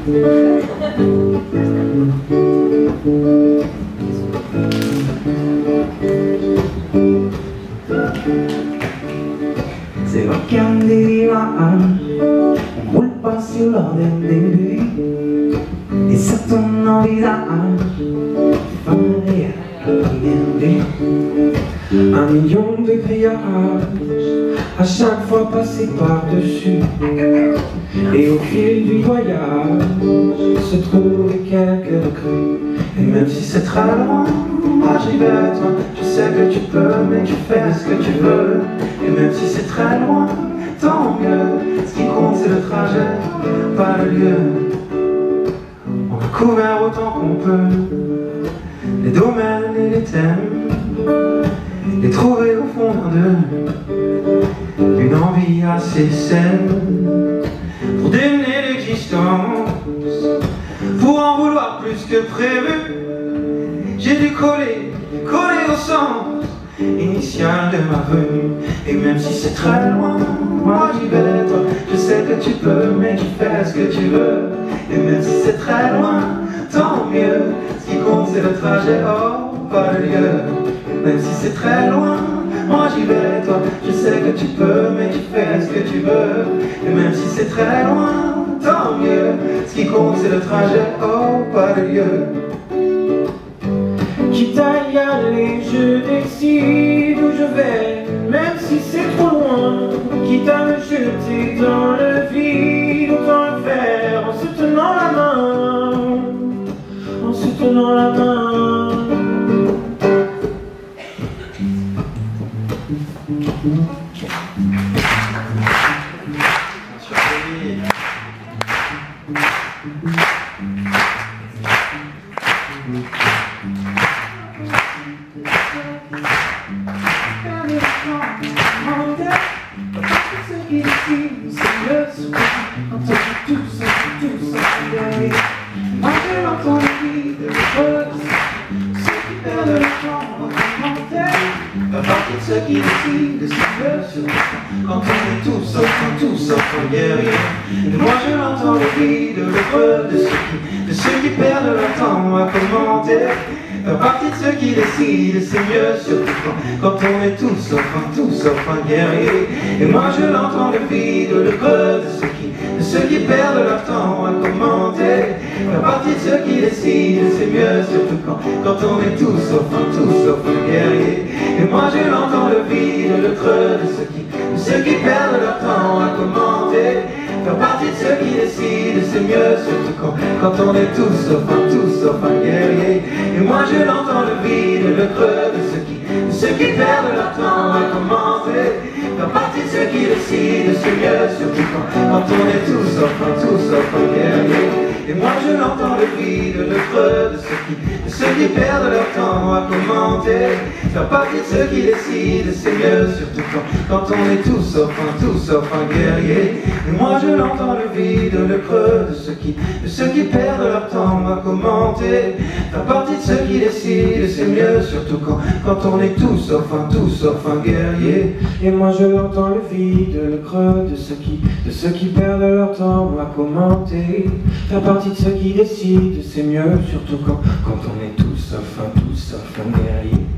Se vacan des nuages, on roule pas sur l'ordre des nuits. Et sur ton visage, femme réelle, la première nuit. 1 million de grillages, à chaque fois passé par-dessus. Et au fil du voyage, se trouvent quelques recrues. Et même si c'est très loin, moi j'y vais toi. Je sais que tu peux, mais tu fais ce que tu veux. Et même si c'est très loin, tant mieux. Ce qui compte c'est le trajet, pas le lieu. On a couvert autant qu'on peut les domaines et les thèmes, les trouver au fond d'un d'eux, une envie assez saine pour démener l'existence, pour en vouloir plus que prévu. J'ai dû coller au sens initial de ma venue. Et même si c'est très loin, moi j'y vais toi. Je sais que tu peux, mais tu fais ce que tu veux. Et même si c'est très loin, tant mieux. Ce qui compte c'est le trajet, oh, pas le lieu. Même si c'est très loin, moi j'y vais toi. Je sais que tu peux, mais tu fais ce que tu veux. Et même si c'est très loin, tant mieux. Ce qui compte c'est le trajet, oh, pas le lieu. Quitte à y aller, je décide où je vais, même si c'est trop loin. Quitte à me jeter dans le vide, autant le faire en se tenant la main, en se tenant la main. Moi je l'entends le cri de l'autre, ceux qui perdent le temps en commentaire. Pas partie de ceux qui décident de ce qu'ils veulent sur le temps, quand on est tous sauf un guerrier. Et moi je l'entends le cri de l'autre, de ceux qui perdent leur temps à commenter. Pas partie de ceux qui décident, c'est mieux surtout quand on est tous sauf un guerrier. Et moi je l'entends le vide, le creux de ceux qui perdent leur temps à commenter. Pas partie de ceux qui décident, c'est mieux surtout quand on est tous sauf un guerrier. Et moi je l'entends le vide, le creux de ceux qui perdent leur temps à commenter. Faire partie de ceux qui décident, c'est mieux surtout quand on est tous sauf un guerrier. Et moi je l'entends le vide, le creux de ceux qui perdent leur temps à commenter. Faire partie de ceux qui décident, c'est mieux surtout quand on est tous sauf un guerrier. Et moi je l'entends le vide, le creux de ceux qui perdent leur temps à commenter. Faire partie de ceux qui décident, c'est mieux surtout quand on est tous sauf un guerrier. Et moi je l'entends le vide, le creux de ceux qui perdent leur temps à commenter. Faire partie de ceux qui décident, c'est mieux surtout quand on est tous sauf un guerrier. Et moi je l'entends le vide, le creux de ceux qui perdent leur temps à commenter. Faire partie de ceux qui décident, c'est mieux surtout quand on est tous sauf un guerrier.